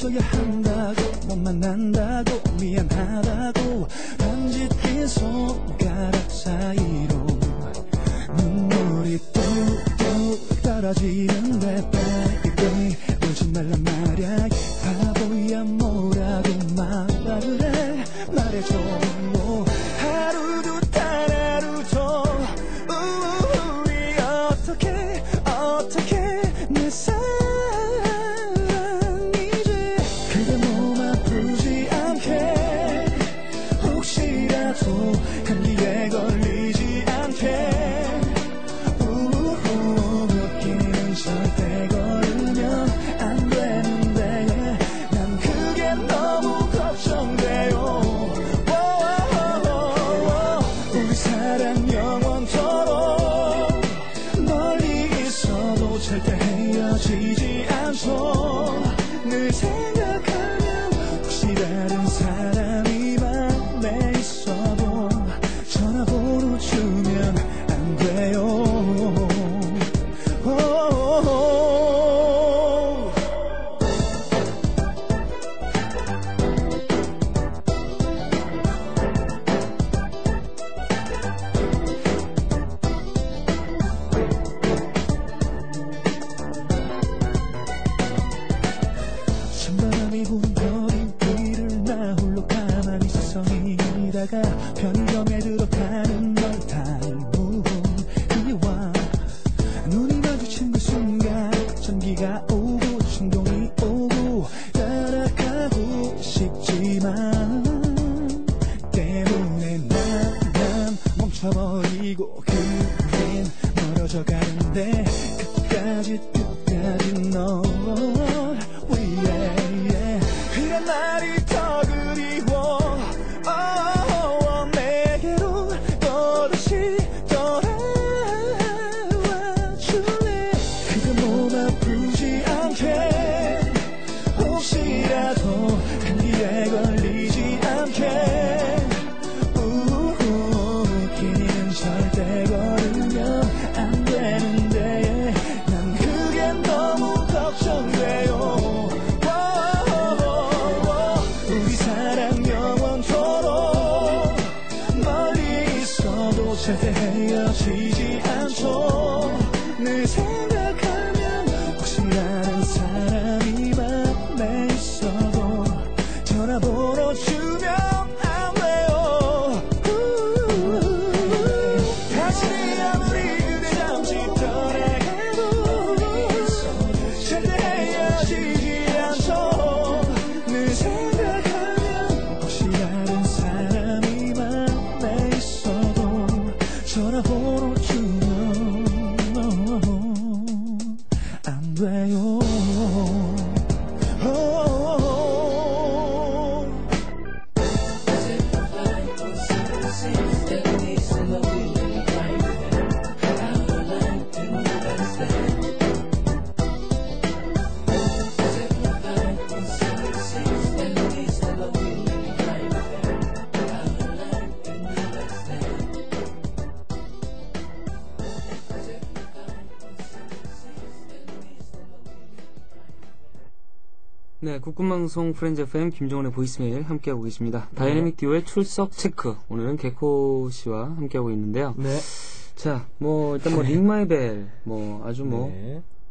헤어져야 한다고 못 만난다고 미안하다고 번짓긴 손가락 사이로 눈물이 뚝뚝 떨어지는데 baby 울지 말란 말야 바보야 뭐라고 말을 해 말해줘 하루도 단 하루도 우리 어떻게 내 사랑 이제 그대 몸 아프지 않게 혹시라도 감기에 걸리지 않게 웃기는 절대 걸으면 안 되는데 난 그게 너무 걱정돼요 우리 사랑 영원토록 멀리 있어도 절대 헤어지지 않죠 늘 생각하면 혹시 다른 사람이 맘에 있어도 전화번호 주면 안 돼요 찬바람이 부는 거린 길을 나 홀로 가만히 서성이다가 편의점에 들어가는 널 닮은 그와 눈이 마주친 그 순간 전기가 오고 충동이 오고 따라가고 싶지만 때문에 난 멈춰버리고 그린 멀어져 가는데 끝까지 너 위에 이런 날이 더 그리워 내게로 또다시 돌아와 줄래 그대 몸 아프지 않게 혹시라도 감기에 걸리지 않게 웃기는 절대 걸으면 안 되는데 난 그게 너무 걱정돼요 우리 사랑 영원토록 멀리 있어도 절대 헤어지지 않죠 늘 생각하면 혹시 다른 사람이 맘에 있어도 전화번호 주면 안 돼요 다시 아무리 그대 잠시 떠나가도 절대 헤어지지 않죠 늘 생각하면 혹시 다른 사람이 맘에 있어도 전화번호 주면 안 돼요 네, 국군방송 프렌즈 FM 김종원의 보이스메일 함께하고 계십니다. 다이내믹 듀오의 출석 체크. 오늘은 개코 씨와 함께하고 있는데요. 네. 자, 일단 링 마이 벨, 아주 네.